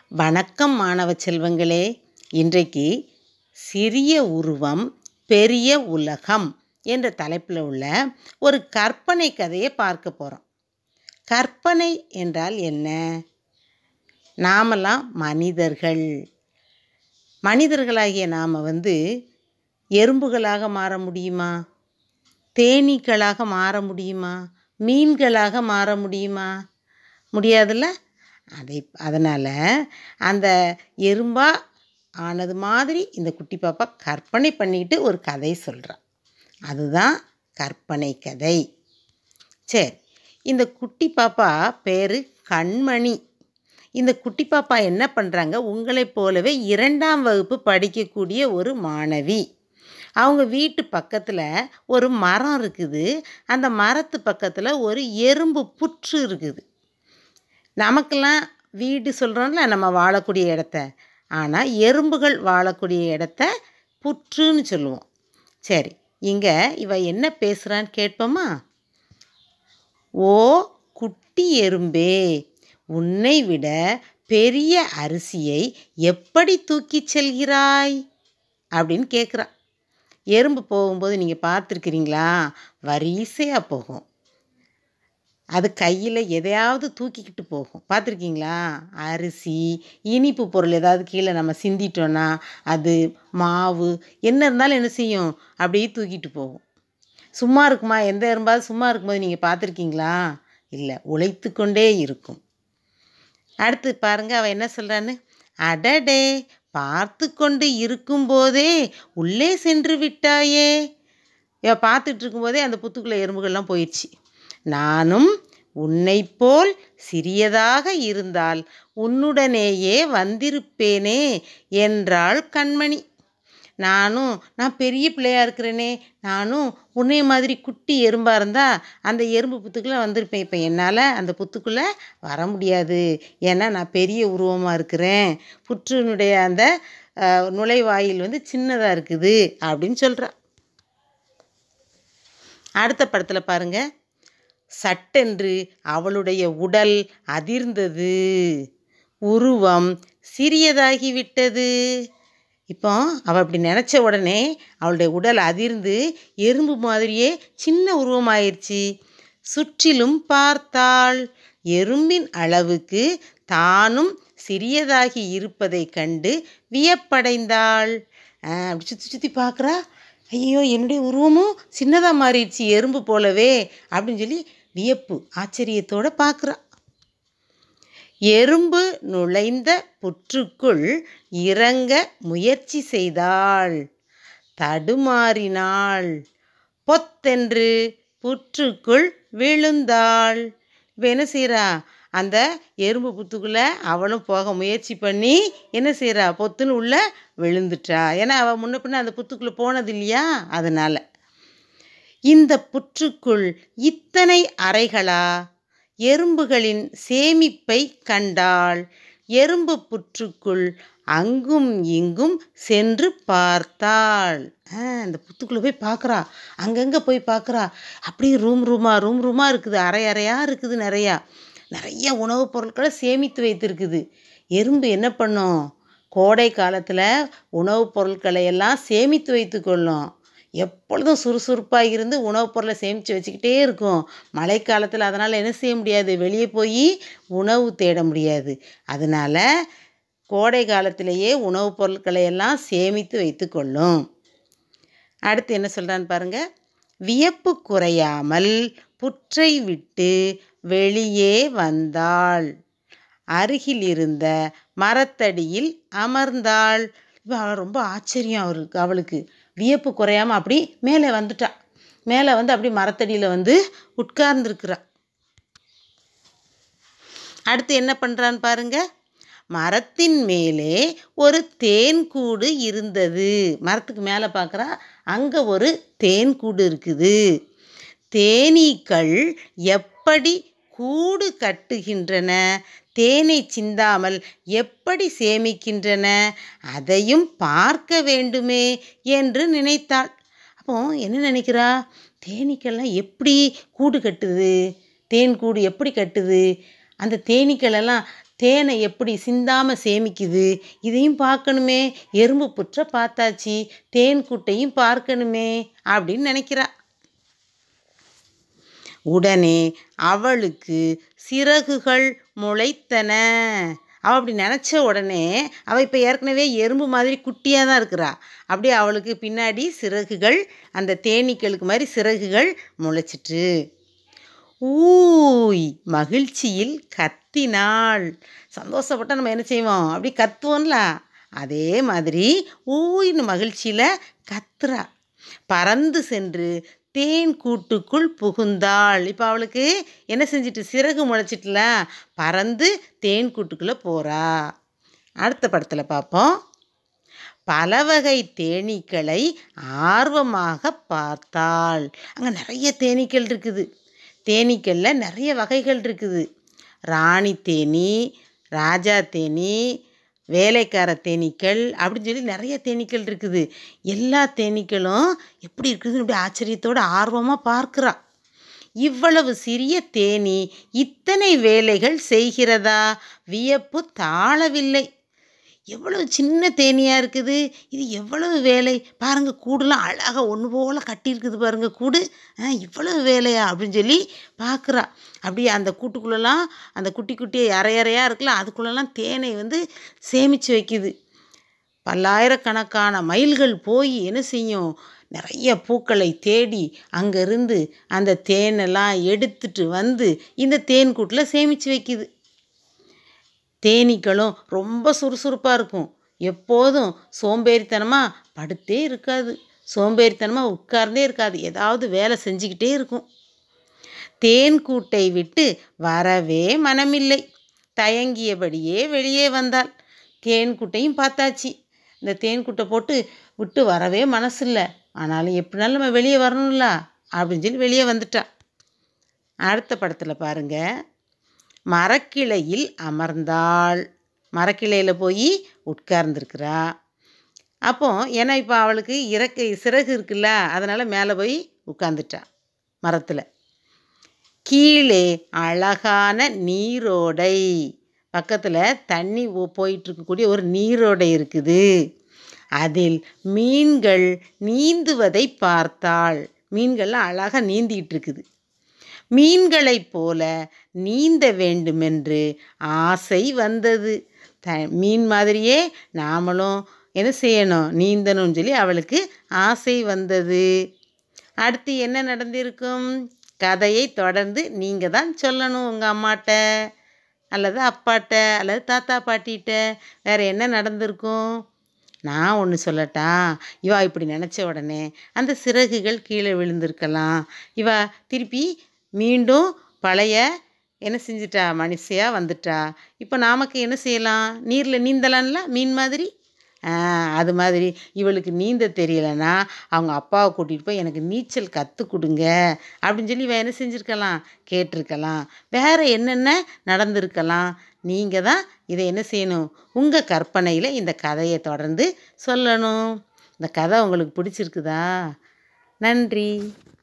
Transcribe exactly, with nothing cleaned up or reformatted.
வணக்கம் மாணவ செல்வங்களே. இன்றைக்கு சிறிய உருவம் பெரிய உலகம் என்ற தலைப்பில் உள்ள ஒரு கற்பனை கதையை பார்க்க போகிறோம். கற்பனை என்றால் என்ன? நாமெல்லாம் மனிதர்கள். மனிதர்களாகிய நாம் வந்து எறும்புகளாக மாற முடியுமா? தேனீக்களாக மாற முடியுமா? மீன்களாக மாற முடியுமா? முடியாதுல்ல? அதை அதனால் அந்த எறும்பா ஆனது மாதிரி இந்த குட்டி பாப்பா கற்பனை பண்ணிக்கிட்டு ஒரு கதை சொல்கிறான். அதுதான் கற்பனை கதை. சரி, இந்த குட்டி பாப்பா பேர் கண்மணி. இந்த குட்டி பாப்பா என்ன பண்ணுறாங்க? உங்களைப் போலவே இரண்டாம் வகுப்பு படிக்கக்கூடிய ஒரு மாணவி. அவங்க வீட்டு பக்கத்தில் ஒரு மரம் இருக்குது. அந்த மரத்து பக்கத்தில் ஒரு எறும்பு புற்று இருக்குது. நமக்கெல்லாம் வீடு சொல்கிறோம்ல, நம்ம வாழக்கூடிய இடத்த. ஆனால் எறும்புகள் வாழக்கூடிய இடத்த புற்றுன்னு சொல்லுவோம். சரி, இங்கே இவ என்ன பேசுகிறான்னு கேட்போமா? ஓ குட்டி எறும்பே, உன்னை விட பெரிய அரிசியை எப்படி தூக்கிச் செல்கிறாய் அப்படின்னு கேட்குறா. எறும்பு போகும்போது நீங்கள் பார்த்துருக்கிறீங்களா? வரிசையாக போகும். அது கையில் எதையாவது தூக்கிக்கிட்டு போகும். பார்த்துருக்கீங்களா? அரிசி, இனிப்பு பொருள் ஏதாவது கீழே நம்ம சிந்திட்டோன்னா அது, மாவு என்ன இருந்தாலும் என்ன செய்யும்? அப்படியே தூக்கிட்டு போகும். சும்மா இருக்குமா? எந்த எறும்பாவது சும்மா இருக்கும்போது நீங்கள் பார்த்துருக்கீங்களா? இல்லை, உழைத்து கொண்டே இருக்கும். அடுத்து பாருங்கள், அவள் என்ன சொல்கிறான்னு. அடடே, பார்த்து கொண்டு இருக்கும்போதே உள்ளே சென்று விட்டாயே. இவ பார்த்துட்டு இருக்கும்போதே அந்த புத்துக்குள்ளே எறும்புகள்லாம் போயிடுச்சு. நானும் உன்னை போல் சிறியதாக இருந்தால் உன்னுடனேயே வந்திருப்பேனே என்றாள் கண்மணி. நானும் நான் பெரிய பிள்ளையாக இருக்கிறேனே, நானும் உன்னை மாதிரி குட்டி எறும்பாக இருந்தால் அந்த எறும்பு புத்துக்குள்ளே வந்திருப்பேன். இப்போ என்னால் அந்த புத்துக்குள்ளே வர முடியாது, ஏன்னா நான் பெரிய உருவமாக இருக்கிறேன். புற்றினுடைய அந்த நுழைவாயில் வந்து சின்னதாக இருக்குது அப்படின்னு சொல்கிறா. அடுத்த படத்தில் பாருங்கள். சட்டென்று அவளுடைய உடல் அதிர்ந்தது, உருவம் சிறியதாகிவிட்டது. இப்போ அவள் அப்படி நினச்ச உடனே அவளுடைய உடல் அதிர்ந்து எறும்பு மாதிரியே சின்ன உருவமாயிருச்சு. சுற்றிலும் பார்த்தாள். எறும்பின் அளவுக்கு தானும் சிறியதாகி இருப்பதை கண்டு வியப்படைந்தாள். அப்படி சுற்றி சுற்றி பார்க்குறா. ஐயோ, என்னுடைய உருவமும் சின்னதாக மாறிடுச்சு எறும்பு போலவே அப்படின்னு சொல்லி வியப்பு ஆச்சரியத்தோடு பார்க்குறா. எறும்பு நுழைந்த புற்றுக்குள் இறங்க முயற்சி செய்தாள். தடுமாறினாள். பொத்தென்று புற்றுக்குள் விழுந்தாள். இப்போ என்ன செய்கிறா? அந்த எறும்பு புத்துக்குள்ளே அவளும் போக முயற்சி பண்ணி என்ன செய்கிறா? பொத்துன்னு உள்ளே விழுந்துட்டா. ஏன்னா அவள் முன்ன பின்ன அந்த புத்துக்குள்ளே போனது இல்லையா, அதனால். இந்த புற்றுக்குள் இத்தனை அறைகளா? எறும்புகளின் சேமிப்பை கண்டாள். எறும்பு புற்றுக்குள் அங்கும் இங்கும் சென்று பார்த்தாள். அந்த புத்துக்குள்ளே போய் பார்க்குறா. அங்கங்கே போய் பார்க்குறா. அப்படியே ரூம் ரூமாக ரூம் ரூமாக இருக்குது, அறை அறையாக இருக்குது. நிறையா நிறைய உணவுப் பொருட்களை சேமித்து வைத்திருக்குது. எறும்பு என்ன பண்ணும்? கோடை காலத்தில் உணவுப் பொருட்களை எல்லாம் சேமித்து வைத்து கொள்ளும். எப்பொழுதும் சுறுசுறுப்பாக இருந்து உணவுப் பொருளை சேமித்து வச்சுக்கிட்டே இருக்கும். மழைக்காலத்தில் அதனால் என்ன செய்ய முடியாது? வெளியே போய் உணவு தேட முடியாது. அதனால் கோடை காலத்திலேயே உணவுப் பொருட்களை எல்லாம் சேமித்து வைத்து கொள்ளும். அடுத்து என்ன சொல்கிறான்னு பாருங்கள். வியப்பு குறையாமல் புற்றை விட்டு வெளியே வந்தாள். அருகில் இருந்த மரத்தடியில் அமர்ந்தாள். இப்போ அவள் ரொம்ப ஆச்சரியம் அவருக்கு அவளுக்கு வியப்பு குறையாமல் அப்படி மேலே வந்துட்டா. மேலே வந்து அப்படி மரத்தடியில் வந்து உட்கார்ந்துருக்குறா. அடுத்து என்ன பண்ணுறான்னு பாருங்க. மரத்தின் மேலே ஒரு தேன் கூடு இருந்தது. மரத்துக்கு மேலே பார்க்குறா. அங்கே ஒரு தேன் கூடு இருக்குது. தேனீக்கள் எப்படி கூடு கட்டுகின்றன, தேனை சிந்தாமல் எப்படி சேமிக்கின்றன, அதையும் பார்க்க வேண்டுமே என்று நினைத்தாள். அப்போ என்ன நினைக்கிறா? தேனீக்கள்லாம் எப்படி கூடு கட்டுது, தேன் கூடு எப்படி கட்டுது, அந்த தேனீக்களெல்லாம் தேனை எப்படி சிந்தாமல் சேமிக்குது இதையும் பார்க்கணுமே. எறும்பு புற்றை பார்த்தாச்சு, தேன் கூட்டையும் பார்க்கணுமே அப்படின்னு நினைக்கிறா. உடனே அவளுக்கு சிறகுகள் முளைத்தன. அவள் அப்படி நினச்ச உடனே அவள் இப்போ ஏற்கனவே எறும்பு மாதிரி குட்டியாக தான் இருக்கிறா. அப்படியே அவளுக்கு பின்னாடி சிறகுகள், அந்த தேனீக்களுக்கு மாதிரி சிறகுகள் முளைச்சிட்டு ஊய் மகிழ்ச்சியில் கத்தினாள். சந்தோஷப்பட்டால் நம்ம என்ன செய்வோம், அப்படி கத்துவோம்ல, அதே மாதிரி ஊயின்னு மகிழ்ச்சியில் கத்துறா. பறந்து சென்று தேன் கூட்டுக்குள் புகுந்தாள். இப்போ அவளுக்கு என்ன செஞ்சிட்டு, சிறகு முளைச்சிட்டுல, பறந்து தேன் கூட்டுக்குள்ளே போகிறா. அடுத்த படத்தில் பார்ப்போம். பல வகை தேனீக்களை ஆர்வமாக பார்த்தாள். அங்கே நிறைய தேனீக்கள் இருக்குது. தேனீக்களில் நிறைய வகைகள் இருக்குது. ராணி தேனி, ராஜா தேனி, வேலைக்கார தேனீக்கள் அப்படின்னு சொல்லி நிறைய தேனீக்கள் இருக்குது. எல்லா தேனீக்களும் எப்படி இருக்குதுன்னு அப்படி ஆச்சரியத்தோடு ஆர்வமாக பார்க்குறா. இவ்வளவு சிறிய தேனி இத்தனை வேலைகள் செய்கிறதா? வியப்பு தாழவில்லை. எவ்வளவு சின்ன தேனியாக இருக்குது, இது எவ்வளவு வேலை பாருங்கள். கூடுலாம் அழகாக ஒன்று போல் கட்டியிருக்குது பாருங்கள் கூடு. இவ்வளவு வேலையா அப்படின்னு சொல்லி பார்க்குறா. அப்படியே அந்த கூட்டுக்குள்ளெல்லாம் அந்த குட்டி குட்டி அரை அறையாக இருக்குல்ல, அதுக்குள்ளெல்லாம் தேனை வந்து சேமித்து வைக்குது. பல்லாயிரக்கணக்கான மைல்கள் போய் என்ன செய்யும், நிறைய பூக்களை தேடி அங்கேருந்து அந்த தேனெல்லாம் எடுத்துட்டு வந்து இந்த தேன் கூட்டில் சேமித்து வைக்குது. தேனீக்களும் ரொம்ப சுறுசுறுப்பாக இருக்கும். எப்போதும் சோம்பேறித்தனமாக படுத்தே இருக்காது, சோம்பேறித்தனமாக உட்கார்ந்தே இருக்காது, ஏதாவது வேலை செஞ்சுக்கிட்டே இருக்கும். தேன் கூட்டை விட்டு வரவே மனமில்லை. தயங்கியபடியே வெளியே வந்தாள். தேன் கூட்டையும் பார்த்தாச்சு. இந்த தேன் கூட்டை போட்டு விட்டு வரவே மனசு இல்லை. ஆனாலும் எப்படினாலும் நம்ம வெளியே வரணும்ல அப்படின்னு சொல்லி வெளியே வந்துட்டா. அடுத்த படத்தில் பாருங்கள். மரக்கிளையில் அமர்ந்தாள். மரக்கிளையில் போய் உட்கார்ந்துருக்கிறா. அப்போ ஏன்னா இப்போ அவளுக்கு இறக்கை சிறகு இருக்குல்ல, அதனால் மேலே போய் உட்கார்ந்துட்டா மரத்தில். கீழே அழகான நீரோடை, பக்கத்தில் தண்ணி போயிட்டுருக்கக்கூடிய ஒரு நீரோடை இருக்குது. அதில் மீன்கள் நீந்துவதை பார்த்தாள். மீன்கள்லாம் அழகாக நீந்திக்கிட்டு இருக்குது. மீன்களைப் போல நீந்த வேண்டுமென்று ஆசை வந்தது. த மீன் மாதிரியே நாமளும் என்ன செய்யணும், நீந்தணும்னு சொல்லி அவளுக்கு ஆசை வந்தது. அடுத்து என்ன நடந்திருக்கும்? கதையை தொடர்ந்து நீங்கள் தான் சொல்லணும். உங்கள் அம்மாட்ட அல்லது அப்பாட்ட அல்லது தாத்தா பாட்டிகிட்ட வேறு என்ன நடந்திருக்கும்? நான் ஒன்று சொல்லட்டா? இவா இப்படி நினச்ச உடனே அந்த சிறகுகள் கீழே விழுந்திருக்கலாம். இவா திருப்பி மீண்டும் பழைய என்ன செஞ்சிட்டா, மனுஷியாக வந்துட்டா. இப்போ நமக்கு என்ன செய்யலாம், நீரில் நீந்தலாம்ல மீன் மாதிரி. அது மாதிரி இவளுக்கு நீந்த தெரியலைன்னா அவங்க அப்பாவை கூட்டிகிட்டு போய் எனக்கு நீச்சல் கற்றுக் கொடுங்க அப்படின்னு சொல்லி இவன் என்ன செஞ்சுருக்கலாம், கேட்டிருக்கலாம். வேறு என்னென்ன நடந்திருக்கலாம்? நீங்கள் தான் இதை என்ன செய்யணும், உங்கள் கற்பனையில் இந்த கதையை தொடர்ந்து சொல்லணும். இந்த கதை உங்களுக்கு பிடிச்சிருக்குதா? நன்றி.